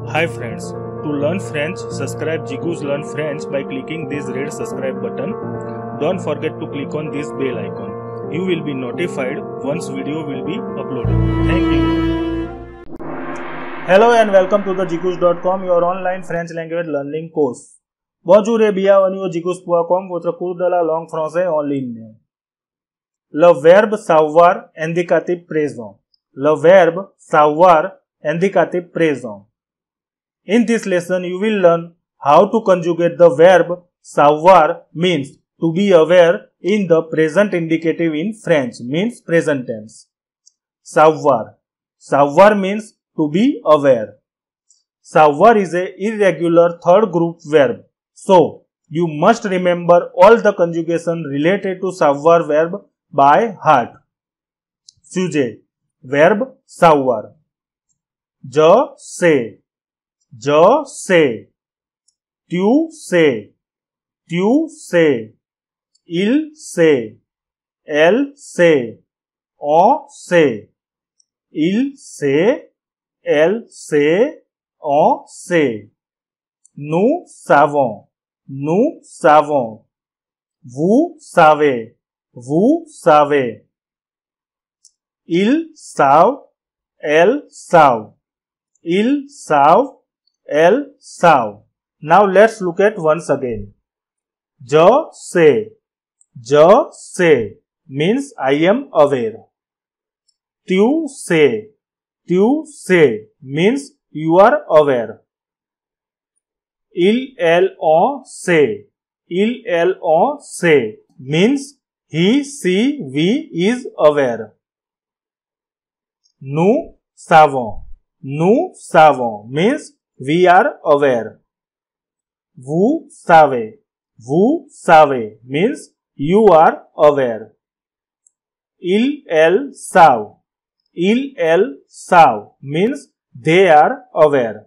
Hi friends, to learn French, subscribe Jigoos Learn French by clicking this red subscribe button. Don't forget to click on this bell icon. You will be notified once video will be uploaded. Thank you. Hello and welcome to the Jigoos.com, your online French language learning course. Bonjour et bienvenue au Jigoos.com, votre cours de la langue française en ligne. Le verbe savoir, indicatif présent. Le verbe savoir, indicatif présent. In this lesson, you will learn how to conjugate the verb savoir, means to be aware, in the present indicative in French, means present tense. Savoir. Savoir means to be aware. Savoir is a irregular third group verb. So, you must remember all the conjugation related to savoir verb by heart. Sujet. Verb savoir. Je sais. Je sais. Tu sais. Tu sais. Il sait. Elle sait. On sait. Il sait. Elle sait. On sait. Nous savons. Nous savons. Vous savez. Vous savez. Ils savent. Elles savent. Ils savent. Elles savent. Now let's look at once again. Je sais. Je sais means I am aware. Tu sais. Tu sais means you are aware. Il, elle, on sait. Il, elle, on sait means he, she, we is aware. Nous savons. Nous savons means we are aware. Vous savez. Vous savez means you are aware. Il, elle, savent. Il, elle, savent means they are aware.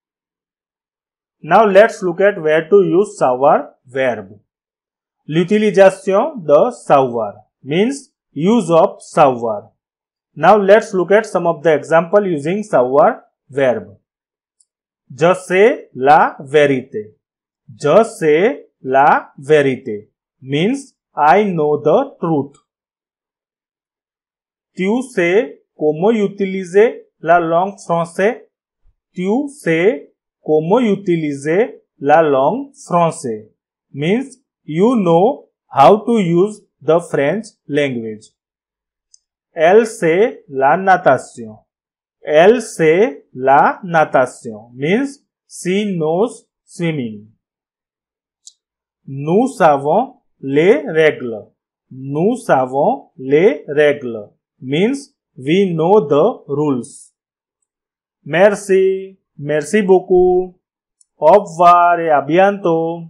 Now let's look at where to use savoir verb. L'utilisation de savoir means use of savoir. Now let's look at some of the example using savoir verb. Je sais la vérité. Je sais la vérité means I know the truth. Tu sais comment utiliser la langue française? Tu sais comment utiliser la langue française means you know how to use the French language. Elle sait la natation. Elle sait la natation means she knows swimming. Nous savons les règles. Nous savons les règles means we know the rules. Merci. Merci beaucoup. Au revoir et à bientôt.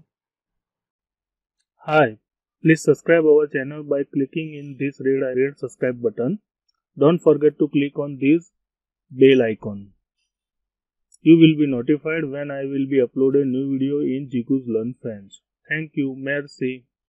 Hi, please subscribe our channel by clicking in this red subscribe button. Don't forget to click on this bell icon. You will be notified when I will be uploading new video in Jigoos Learn French. Thank you. Merci.